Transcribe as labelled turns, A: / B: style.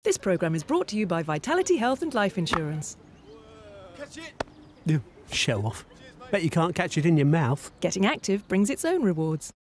A: This programme is brought to you by Vitality Health and Life Insurance.
B: Catch it!
C: Show off. Bet you can't catch it in your mouth.
A: Getting active brings its own rewards.